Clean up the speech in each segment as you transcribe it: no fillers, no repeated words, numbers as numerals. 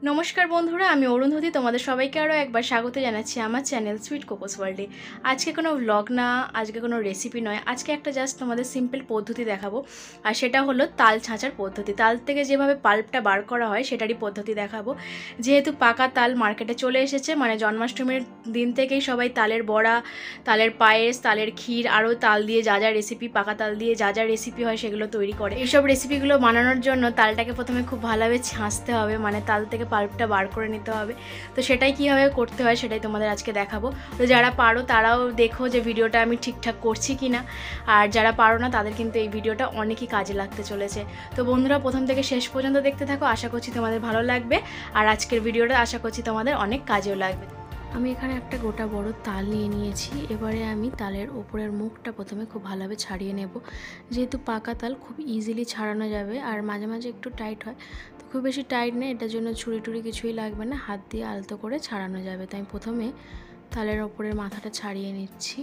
নমস্কার বন্ধুরা, আমি অরুন্ধতী। তোমাদের সবাইকে আরও একবার স্বাগত জানাচ্ছি আমার চ্যানেল সুইট কোকোস ওয়ার্ল্ডে। আজকে কোনো ব্লগ না, আজকে কোনো রেসিপি নয়, আজকে একটা জাস্ট তোমাদের সিম্পল পদ্ধতি দেখাবো। আর সেটা হলো তাল ছাঁচার পদ্ধতি। তাল থেকে যেভাবে পাল্পটা বার করা হয় সেটারই পদ্ধতি দেখাবো। যেহেতু পাকা তাল মার্কেটে চলে এসেছে, মানে জন্মাষ্টমীর দিন থেকেই সবাই তালের বড়া, তালের পায়েস, তালের ক্ষীর, আরও তাল দিয়ে যা যা রেসিপি, পাকা তাল দিয়ে যা যা রেসিপি হয় সেগুলো তৈরি করে। এইসব রেসিপিগুলো বানানোর জন্য তালটাকে প্রথমে খুব ভালোভাবে ছাঁচতে হবে, মানে তাল থেকে পাল্পটা বার করে নিতে হবে। তো সেটাই কীভাবে করতে হয় সেটাই তোমাদের আজকে দেখাবো। তো যারা পারো তারাও দেখো যে ভিডিওটা আমি ঠিকঠাক করছি কি না, আর যারা পারো না তাদের কিন্তু এই ভিডিওটা অনেকই কাজে লাগতে চলেছে। তো বন্ধুরা, প্রথম থেকে শেষ পর্যন্ত দেখতে থাকো, আশা করছি তোমাদের ভালো লাগবে। আর আজকের ভিডিওটা আশা করছি তোমাদের অনেক কাজেও লাগবে। আমি এখানে একটা গোটা বড় তাল নিয়ে নিয়েছি। এবারে আমি তালের ওপরের মুখটা প্রথমে খুব ভালোভাবে ছাড়িয়ে নেব। যেহেতু পাকা তাল খুব ইজিলি ছাড়ানো যাবে, আর মাঝে মাঝে একটু টাইট হয়, তো খুব বেশি টাইট নেই, এটার জন্য ছুরি টুরি কিছুই লাগবে না, হাত দিয়ে আলতো করে ছাড়ানো যাবে। তাই প্রথমে তালের ওপরের মাথাটা ছাড়িয়ে নিচ্ছি।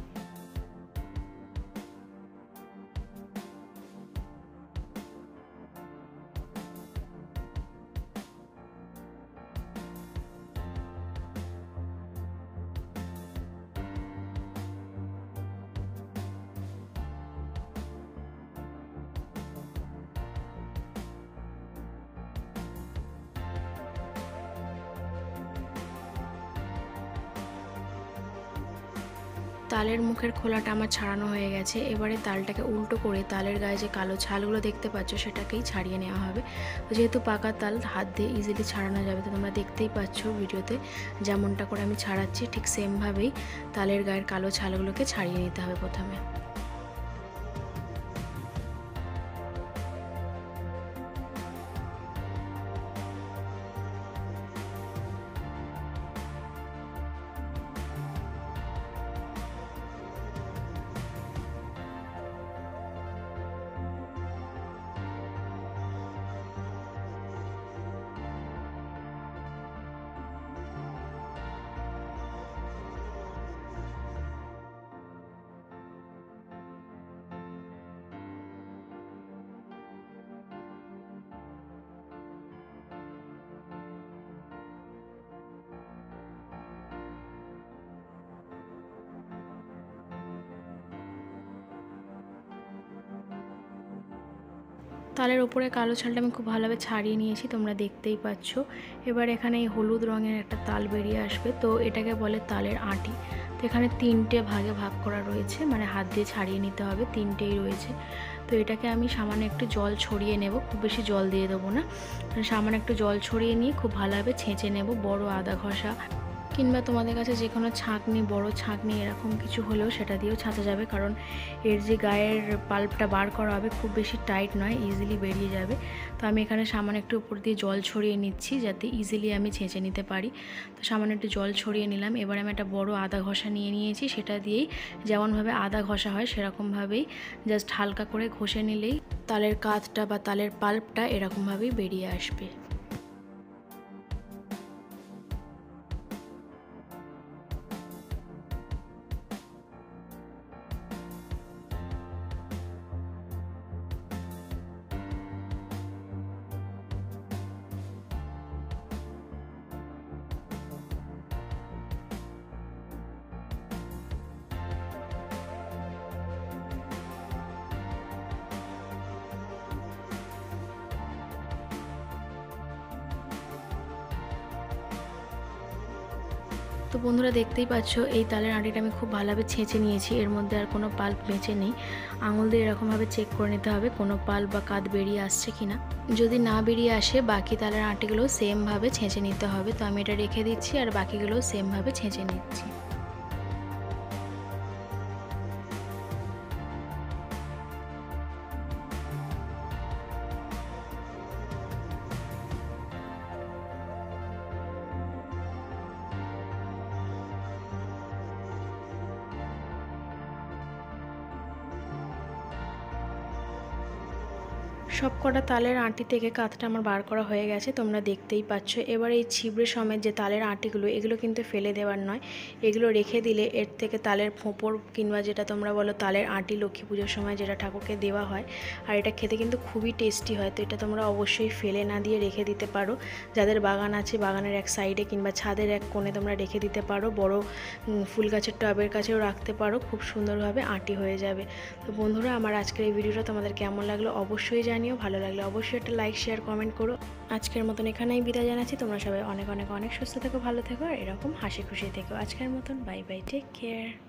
তালের মুখের খোলাটা আমার ছাড়ানো হয়ে গেছে। এবারে তালটাকে উল্টো করে তালের গায়ে যে কালো ছালগুলো দেখতে পাচ্ছ সেটাকেই ছাড়িয়ে নেওয়া হবে। তো যেহেতু পাকা তাল হাত দিয়ে ইজিলি ছাড়ানো যাবে, তো তোমরা দেখতেই পাচ্ছ ভিডিওতে যেমনটা করে আমি ছাড়াচ্ছি, ঠিক সেমভাবেই তালের গায়ের কালো ছালগুলোকে ছাড়িয়ে নিতে হবে প্রথমে। তালের ওপরে কালো ছালটা আমি খুব ভালোভাবে ছাড়িয়ে নিয়েছি, তোমরা দেখতেই পাচ্ছ। এবার এখানে এই হলুদ রঙের একটা তাল বেরিয়ে আসবে, তো এটাকে বলে তালের আঁটি। তো এখানে তিনটে ভাগে ভাগ করা রয়েছে, মানে হাত দিয়ে ছাড়িয়ে নিতে হবে, তিনটেই রয়েছে। তো এটাকে আমি সামান্য একটু জল ছড়িয়ে নেব, খুব বেশি জল দিয়ে দেবো না, সামান্য একটু জল ছড়িয়ে নিয়ে খুব ভালোভাবে ছেঁচে নেব। বড় আদা ঘষা কিংবা তোমাদের কাছে যে কোনো ছাঁকনি, বড় ছাঁকনি এরকম কিছু হলেও সেটা দিয়েও ছাঁচা যাবে, কারণ এর যে গায়ের পাল্পটা বার করা হবে খুব বেশি টাইট নয়, ইজিলি বেরিয়ে যাবে। তো আমি এখানে সামান্য একটু উপর দিয়ে জল ছড়িয়ে নিচ্ছি যাতে ইজিলি আমি ছেঁচে নিতে পারি। তো সামান্য একটু জল ছড়িয়ে নিলাম। এবার আমি একটা বড় আদা ঘষা নিয়ে নিয়েছি, সেটা দিয়েই যেমনভাবে আদা ঘষা হয় সেরকমভাবেই জাস্ট হালকা করে ঘষে নিলেই তালের কাঠটা বা তালের পাল্পটা এরকমভাবেই বেরিয়ে আসবে। তো বন্ধুরা, দেখতেই পাচ্ছ এই তালের আঁটিটা আমি খুব ভালোভাবে ছেঁচে নিয়েছি, এর মধ্যে আর কোনো পাল্প বেঁচে নেই। আঙুল দিয়ে এরকমভাবে চেক করে নিতে হবে কোনো পাল্প বা কাঠ বেরিয়ে আসছে কিনা। যদি না বেরিয়ে আসে বাকি তালের আঁটিগুলো সেমভাবে ছেঁচে নিতে হবে। তো আমি এটা রেখে দিচ্ছি আর বাকিগুলোও সেমভাবে ছেঁচে নিচ্ছি। সব কটা তালের আঁটি থেকে কাতটা আমার বার করা হয়ে গেছে, তোমরা দেখতেই পাচ্ছ। এবার এই ছিবড়ে সমেত যে তালের আঁটিগুলো, এগুলো কিন্তু ফেলে দেওয়ার নয়, এগুলো রেখে দিলে এর থেকে তালের ফোঁপড় কিংবা যেটা তোমরা বলো তালের আঁটি লক্ষ্মী পুজোর সময় যেটা ঠাকুরকে দেওয়া হয়, আর এটা খেতে কিন্তু খুবই টেস্টি হয়। তো এটা তোমরা অবশ্যই ফেলে না দিয়ে রেখে দিতে পারো। যাদের বাগান আছে বাগানের এক সাইডে কিংবা ছাদের এক কোণে তোমরা রেখে দিতে পারো, বড় ফুল গাছের টবের কাছেও রাখতে পারো, খুব সুন্দরভাবে আঁটি হয়ে যাবে। তো বন্ধুরা, আমার আজকের এই ভিডিওটা তোমাদের কেমন লাগলো অবশ্যই জানিও। ভালো লাগলে অবশ্যই একটা লাইক শেয়ার কমেন্ট করো। আজকের মতন এখানেই বিদায় জানাচ্ছি। তোমরা সবাই অনেক অনেক অনেক সুস্থ থেকো, ভালো থেকো, আর এরকম হাসি খুশি থেকো। আজকের মতন বাই বাই, টেক কেয়ার।